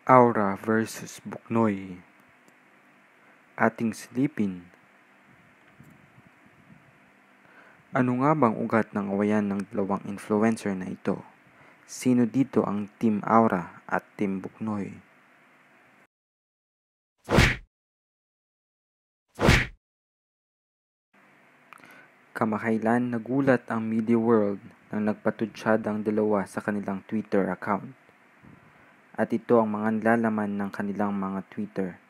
Aura versus Buknoy. Ating silipin. Ano nga bang ugat ng awayan ng dalawang influencer na ito? Sino dito ang Team Aura at Team Buknoy? Kamakailan nagulat ang media world nang nagpatutsyad ang dalawa sa kanilang Twitter account. At ito ang mga nilalaman ng kanilang mga Twitter.